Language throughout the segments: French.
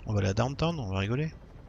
On va aller à Downtown, on va rigoler.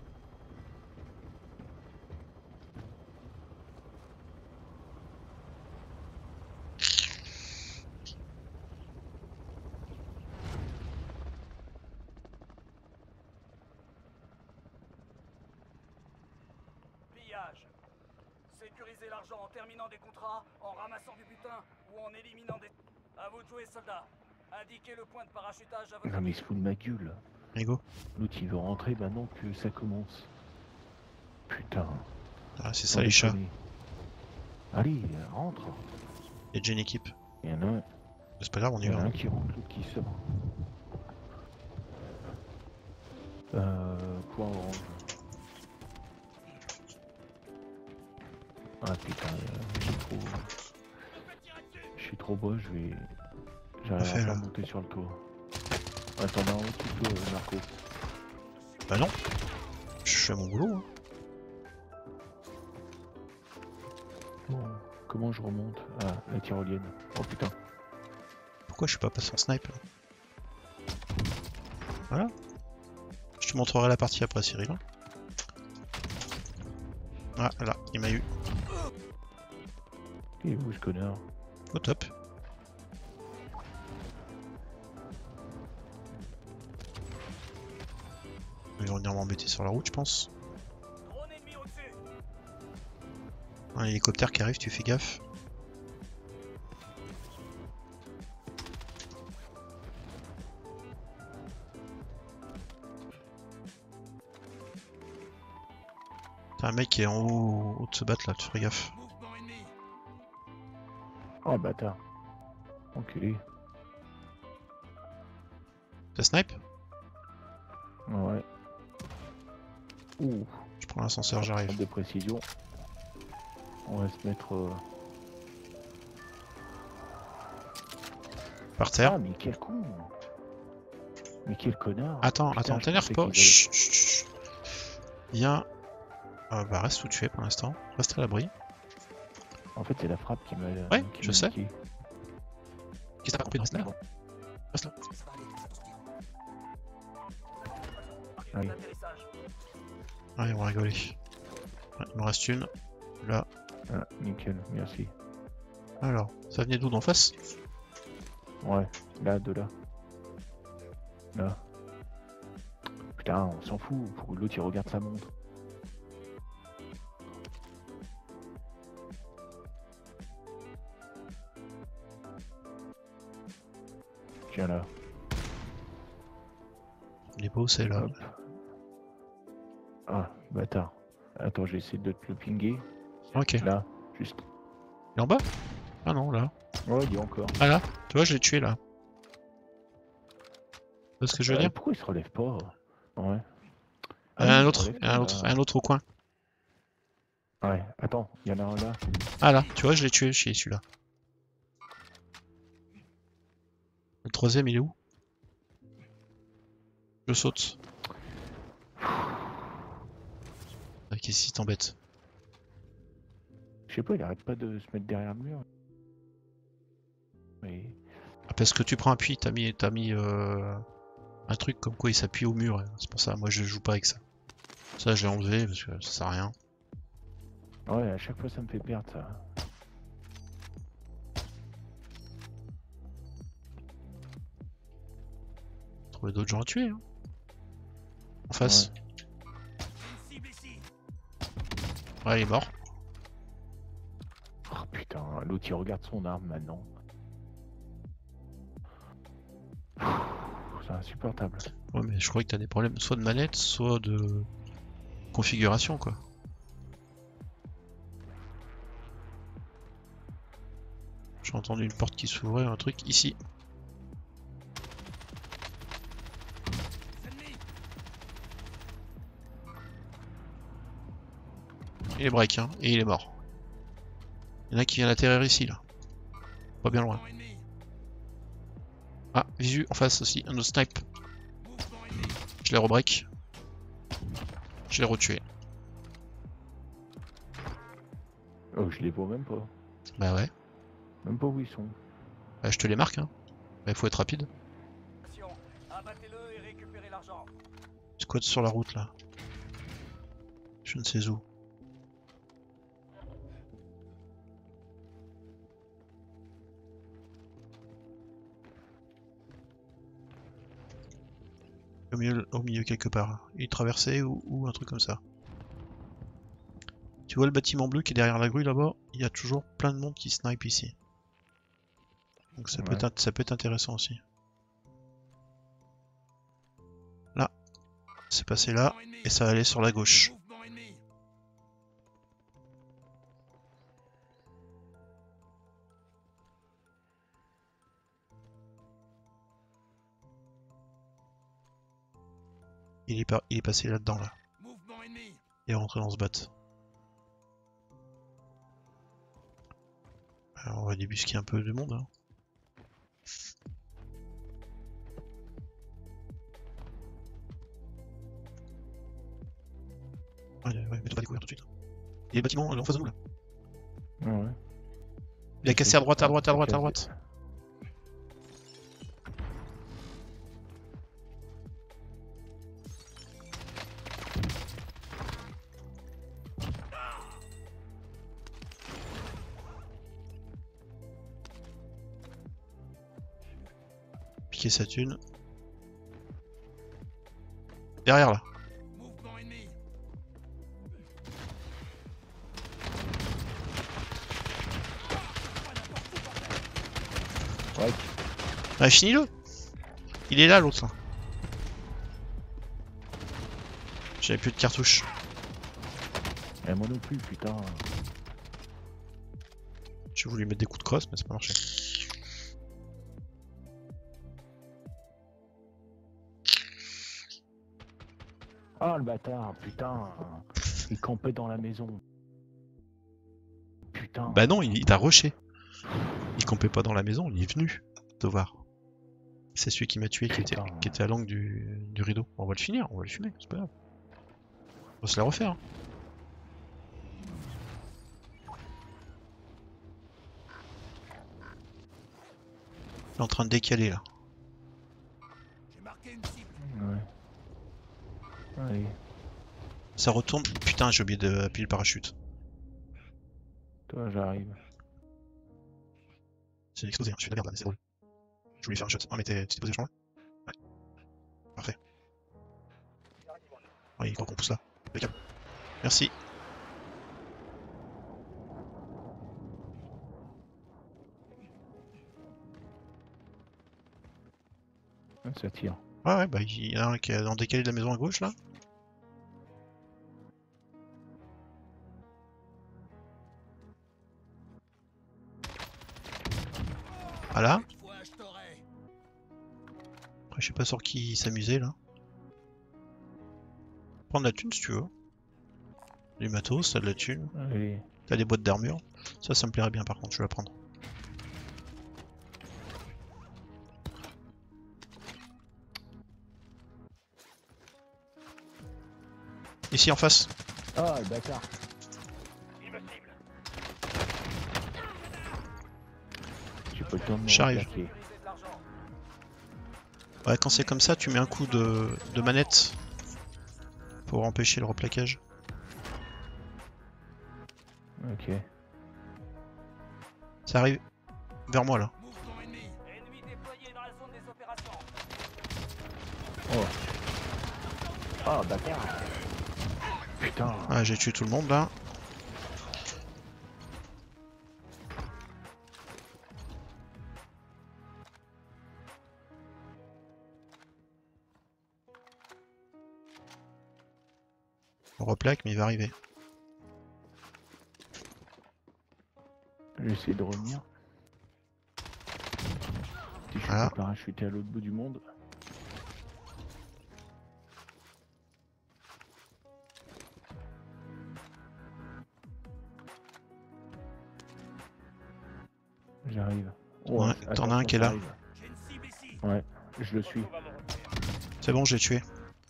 Pillage. Sécuriser l'argent en terminant des contrats, en ramassant du butin ou en éliminant des... À vous de jouer, soldats. Indiquez le point de parachutage à votre... Non mais il se fout de ma gueule. Allez go. L'autre il veut rentrer maintenant que ça commence. Putain. Ah, c'est sans ça les chats. déconner. Allez, rentre. Il y a déjà une équipe. Il y en a un, C'est pas grave, on y il y en va. a un qui rentre, l'autre qui sort. Point orange. Ah putain, je suis trop bas, j'arrive fait, pas à là. monter sur le toit. Attends, là, tout Marco. Bah non. Je fais mon boulot. Hein. Bon, comment je remonte? Ah, la tyrolienne. Oh putain. Pourquoi je suis pas passé en snipe là? Voilà. Je te montrerai la partie après, Cyril. Hein. Ah là, il m'a eu. Il est où ce connard? Au top. Ils vont venir m'embêter sur la route, je pense. Drone ennemi au-dessus. Un hélicoptère qui arrive, tu fais gaffe. T'as un mec qui est en haut de se battre là, tu ferais gaffe. Mouvement ennemi. Oh bâtard. Enculé. T'as snipe? Ouais. Ouh. Je prends l'ascenseur, j'arrive. De précision. On va se mettre... Par terre. Ah mais quel con. Mais quel connard. Attends, Putain, attends, je t'énerve pensais pas. qu'ils Chut, chut, chut. Viens. Bah reste où tu es pour l'instant. Reste à l'abri. allaient- En fait c'est la frappe qui m'a... Ouais, qui je m'a sais. niqué. Qu'est-ce que t'as compris? Reste là. Reste là. Allez. D'atterrissage. Allez, on va rigoler. Ouais, il me reste une. Là. Ah, nickel, merci. Alors, ça venait d'où? D'en face? Ouais, là, de là. Là. Putain, on s'en fout, faut que l'autre il regarde sa montre. Tiens là. Il est beau, c'est là. Hop. Ah, bâtard. Attends, j'ai essayé de te le pinguer. Ok. Là, juste. Il est en bas? Ah non, là. Ouais, il y a encore. Ah là? Tu vois, je l'ai tué là. Tu vois ce que je veux dire? Pourquoi il se relève pas? Ouais. Un il autre, se relève un pas, autre, là. un autre au coin. Ouais, attends, il y en a un là. Ah là, tu vois, je l'ai tué, celui-là. Le troisième, il est où? Je saute. Ah, qu'est-ce qui t'embête? Je sais pas, il arrête pas de se mettre derrière le mur. Mais... Ah, parce que tu prends appui, t'as mis un truc comme quoi il s'appuie au mur. Hein. C'est pour ça, moi je joue pas avec ça. Ça, j'ai enlevé parce que ça sert à rien. Ouais, à chaque fois ça me fait perdre ça. Trouver d'autres gens à tuer. Hein. En face. Une cible ici. Ouais, il est mort. Oh putain, l'autre il regarde son arme maintenant. C'est insupportable. Ouais, mais je crois que t'as des problèmes soit de manette, soit de configuration, quoi. J'ai entendu une porte qui s'ouvrait, un truc ici. Ennemis. Il est break, hein, et il est mort. Il y en a qui vient d'atterrir ici, là. Pas bien loin. Mouvement ennemi. Ah, visu, en face aussi, un autre snipe. Mouvement ennemi. Je l'ai rebreak. Je l'ai retué. Oh, je les vois même pas. Bah ouais. Même pas où ils sont. Bah, je te les marque, hein. Bah, il faut être rapide. Abattez-le et récupérez l'argent. Parce Squad sur la route là. Je ne sais où. Au milieu quelque part. Il traversait ou un truc comme ça. Tu vois le bâtiment bleu qui est derrière la grue là-bas? Il y a toujours plein de monde qui snipe ici. Donc ça, Ouais. ça peut être intéressant aussi. Là. C'est passé là. Et ça allait sur la gauche. Il est passé là-dedans là. Il est rentré dans ce bat. Alors on va débusquer un peu de monde. Hein. Ouais, mets-toi pas découvert tout de suite. Il y a le bâtiment en face de nous là. Ouais. Il a cassé à droite, à droite, à droite, à droite. Piquer sa thune. Derrière là. Ouais. Ah, finis-le. Il est là l'autre. J'avais plus de cartouches. Et moi non plus, putain. J'ai voulu mettre des coups de crosse, mais ça n'a pas marché. Ah le bâtard, putain. Il campait dans la maison. Putain. Bah non, il t'a rushé. Il campait pas dans la maison, il est venu te voir. C'est celui qui m'a tué qui était à l'angle du rideau. On va le finir, on va le fumer, c'est pas grave. On va se la refaire. Hein. Il est en train de décaler là. Ouais. Allez. Ça retourne. Putain, j'ai oublié d'appuyer le parachute. Toi, j'arrive. C'est explosé, hein. Je fais de la merde là, mais c'est drôle. Je voulais faire un shot. Ah, mais tu t'es posé vachement là? Ouais. Parfait. Ouais, il croit qu'on pousse là. Impeccable. Merci. Ça tire. Ouais, bah il y en a un qui est dans le décalé de la maison à gauche là. Voilà. Après, je sais pas sur qui s'amuser là. Prendre la thune si tu veux. Du matos, t'as de la thune. Allez. T'as des boîtes d'armure. Ça me plairait bien par contre, je vais la prendre. Ici en face. Ah le bâtard. J'ai pas le temps de me J'arrive. replaquer. Ouais, quand c'est comme ça, tu mets un coup de manette pour empêcher le replaquage. Ok. Ça arrive vers moi là. Ennemi déployé dans la zone des opérations. Oh. Ah bâtard. Putain. Ah, j'ai tué tout le monde là. On replaque, mais il va arriver. J'essaie de revenir. Si je Voilà. suis parachuté à l'autre bout du monde. J'arrive. Oh, Ouais, t'en as un qui est là. j'arrive. Ouais, je le suis. C'est bon, je l'ai tué.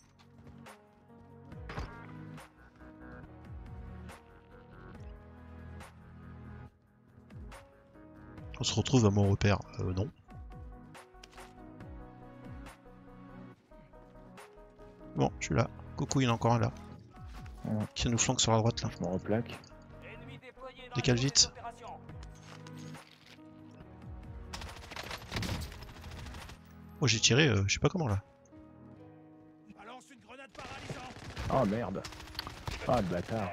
On se retrouve à mon repère. Non. Bon, je suis là. Coucou, il y en a encore un là. Ouais. Qui nous flanque sur la droite là. Je me replaque. Ennemi déployé dans Décale la zone vite. d'opération. Oh, j'ai tiré, je sais pas comment là. Balance une grenade paralysante. Oh merde. Ah le bâtard.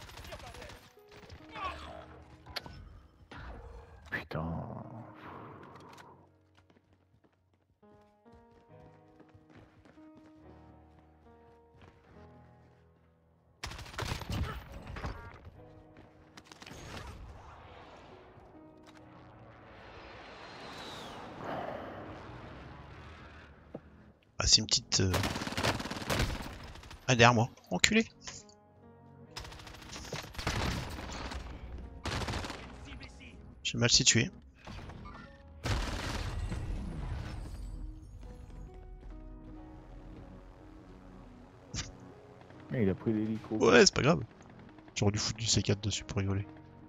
Putain. Ah, c'est une petite... Ah, derrière moi. Enculé. Cible ici. J'ai mal situé. Ah, il a pris l'hélico. Ouais, c'est pas grave. J'aurais dû foutre du C4 dessus pour rigoler.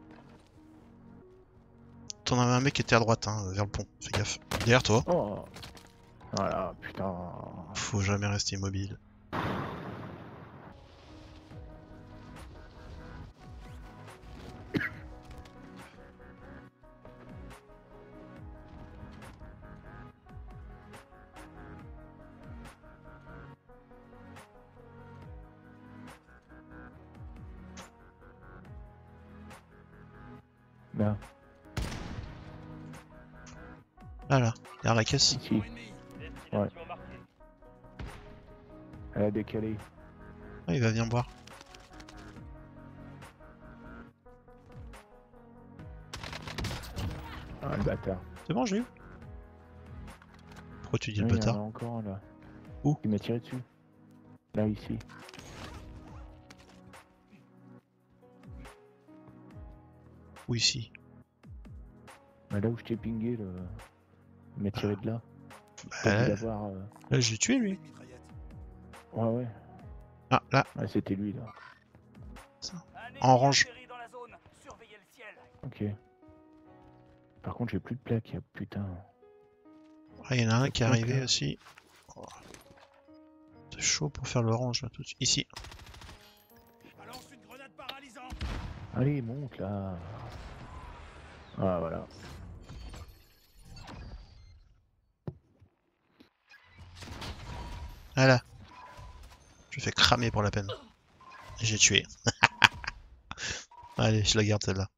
T'en avais un mec qui était à droite, hein, vers le pont. Fais gaffe. Derrière toi. Oh. Voilà, putain. Faut jamais rester immobile. Là, Là, derrière la caisse. ici. Ouais. Elle a décalé. Ah, il va venir me voir. Ah le bâtard. C'est bon, j'ai eu. Pourquoi tu dis le Oui, il y en a bâtard? encore un, là. Où? Il m'a tiré dessus. Là, ici. Ou ici? Bah, là où je t'ai pingé, le... il m'a tiré de là. T'as Bah, dû l'avoir. là, je l'ai tué lui. Ouais, ouais. Ah, là. Ouais, c'était lui, là. Un ennemi En orange. atterri dans la zone. Surveillez le ciel. Ok. Par contre, j'ai plus de plaques, putain. Ah, il y en a un qui est plaque, arrivé là. aussi. Oh. C'est chaud pour faire l'orange là tout de suite. Ici. Balance une grenade paralysante. Allez, monte, là. Ah, voilà. Voilà. Je fais cramer pour la peine. J'ai tué. Allez, je la garde celle-là.